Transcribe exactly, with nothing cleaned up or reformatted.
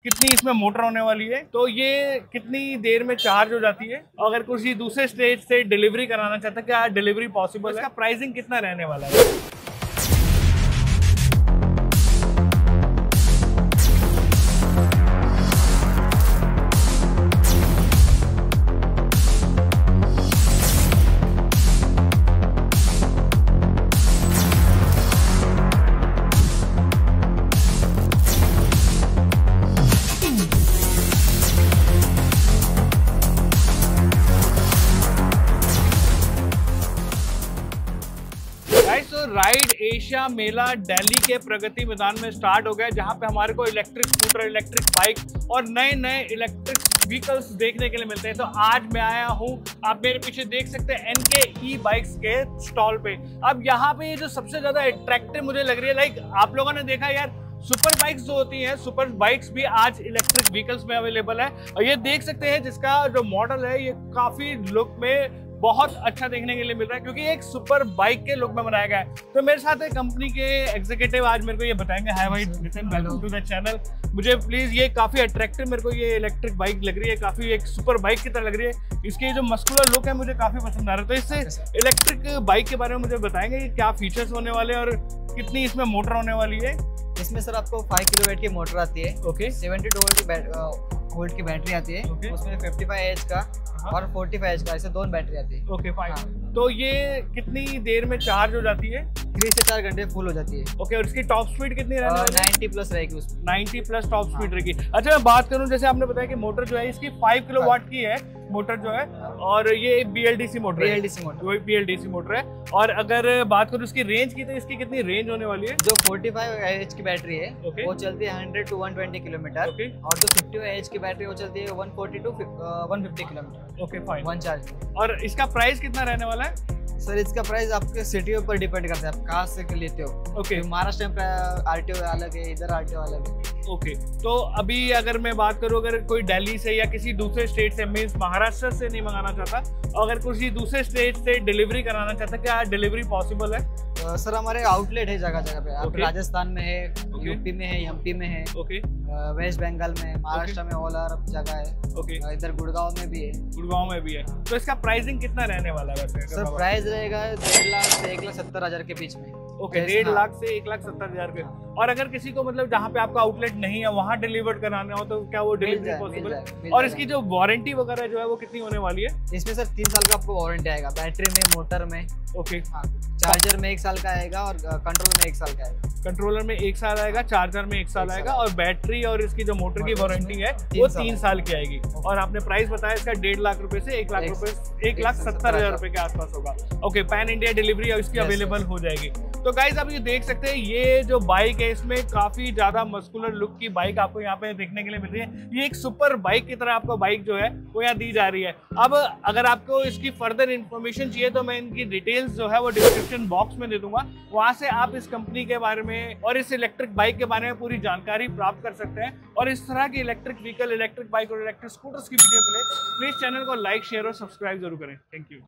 कितनी इसमें मोटर होने वाली है, तो ये कितनी देर में चार्ज हो जाती है, अगर किसी दूसरे स्टेट से डिलीवरी कराना चाहता है क्या डिलीवरी पॉसिबल है, इसका प्राइसिंग कितना रहने वाला है। राइड एशिया मेला दिल्ली के प्रगति मैदान में स्टार्ट हो गया, जहां पे हमारे को इलेक्ट्रिक स्कूटर, इलेक्ट्रिक बाइक और नए नए इलेक्ट्रिक व्हीकल्स देखने के लिए मिलते हैं। तो आज मैं आया हूं, आप मेरे पीछे देख सकते हैं, एनके ई बाइक्स के स्टॉल पे। अब यहाँ पे ये जो सबसे ज्यादा अट्रैक्टिव मुझे लग रही है, लाइक आप लोगों ने देखा यार सुपर बाइक्स जो होती हैं, सुपर बाइक्स भी आज इलेक्ट्रिक व्हीकल्स में अवेलेबल है। और ये देख सकते हैं जिसका जो मॉडल है ये काफी लुक में बहुत अच्छा देखने के लिए मिल रहा है, क्योंकि एक सुपर बाइक के लुक में बनाया गया है। तो मेरे साथ एक कंपनी के एग्जीक्यूटिव आज मेरे को ये बताएंगे। हाय भाई, वेलकम टू द चैनल। मुझे प्लीज ये काफी अट्रैक्टिव मेरे को ये इलेक्ट्रिक बाइक लग रही है, काफी एक सुपर बाइक की तरह लग रही है। इसकी जो मस्कुलर लुक है मुझे काफी पसंद आ रहा है। तो इससे इलेक्ट्रिक बाइक के बारे में मुझे बताएंगे कि क्या फीचर्स होने वाले हैं और कितनी इसमें मोटर होने वाली है। इसमें सर आपको फाइव किलोवाट की मोटर आती है। ओके। सेवेंटी टू वोल्ट की वोल्ट की बैटरी आती है। okay. उसमें फिफ्टी फाइव एच का और फोर्टी फाइव एच का, ऐसे दोनों बैटरी आती है। Okay fine. हाँ। तो ये कितनी देर में चार्ज हो जाती है? थ्री से चार घंटे फुल हो जाती है। ओके okay, और इसकी टॉप स्पीड कितनी रहने वाली है? नाइंटी प्लस रहेगी उसमें। नाइंटी प्लस टॉप स्पीड रहेगी। अच्छा मैं बात करूं, जैसे आपने बताया कि मोटर जो है इसकी फाइव किलो वाट की है मोटर जो है, और ये बीएलडीसी मोटर है। बीएलडीसी मोटर, वही बीएलडीसी मोटर है। और अगर बात करूं इसकी रेंज की, तो इसकी कितनी रेंज होने वाली है? जो फोर्टी फाइव एच की बैटरी है okay. वो चलती है hundred to one twenty kilometre. okay. और जो फिफ्टी एच की बैटरी वो चलती है one forty to one fifty kilometre. Okay fine. One charge. और इसका प्राइस कितना रहने वाला है? सर इसका प्राइस आपके सिटी पर डिपेंड करता है, आप कहाँ से लेते हो। Okay okay. महाराष्ट्र में आरटीओ अलग है, इधर आरटीओ अलग है। Okay okay. तो अभी अगर मैं बात करूं, अगर कोई दिल्ली से या किसी दूसरे स्टेट से, मीन्स महाराष्ट्र से नहीं मंगाना चाहता, अगर किसी दूसरे स्टेट से डिलीवरी कराना चाहता, क्या डिलीवरी पॉसिबल है? uh, सर हमारे आउटलेट है जगह जगह पे। आप okay. राजस्थान में है, okay. यूपी में है, एमपी में है, ओके okay. वेस्ट बंगाल में, महाराष्ट्र okay. में ऑल ओवर जगह है। Okay okay. इधर गुड़गांव में भी है। गुड़गांव में भी है। तो इसका प्राइसिंग कितना रहने वाला है वैसे? सर प्राइस रहेगा डेढ़ लाख से एक लाख सत्तर हजार के बीच में। ओके okay, डेढ़ लाख से एक लाख सत्तर हजार के। और अगर किसी को मतलब जहाँ पे आपका आउटलेट नहीं है वहाँ डिलीवर कराना हो तो क्या वो डिलीवरी पॉसिबल है? और इसकी जो वारंटी वगैरह जो है वो कितनी होने वाली है? इसमें सर तीन साल का आपको वारंटी आएगा, बैटरी में, मोटर में। ओके हाँ, चार्जर में एक साल का आएगा और कंट्रोलर में एक साल का आएगा। कंट्रोलर में एक साल आएगा, चार्जर में एक साल आएगा, और बैटरी और इसकी जो मोटर की वारंटी है वो तीन साल की आएगी। और आपने प्राइस बताया इसका डेढ़ लाख रुपए से एक लाख रुपए एक लाख सत्तर हजार रुपए के आसपास होगा। ओके, पैन इंडिया डिलीवरी इसकी अवेलेबल हो जाएगी। तो गाइज आप ये देख सकते हैं, ये जो बाइक है इसमें काफी ज्यादा मस्कुलर लुक की बाइक आपको यहाँ पे देखने के लिए मिल रही है। ये एक सुपर बाइक की तरह आपको बाइक जो है वो यहाँ दी जा रही है। अब अगर आपको इसकी फर्दर इन्फॉर्मेशन चाहिए तो मैं इनकी डिटेल्स जो है वो डिस्क्रिप्शन बॉक्स में दे दूंगा, वहां से आप इस कंपनी के बारे में और इस इलेक्ट्रिक बाइक के बारे में पूरी जानकारी प्राप्त कर सकते हैं। और इस तरह की इलेक्ट्रिक व्हीकल, इलेक्ट्रिक बाइक और इलेक्ट्रिक स्कूटर्स की वीडियो के लिए प्लीज चैनल को लाइक, शेयर और सब्सक्राइब जरूर करें। Thank you.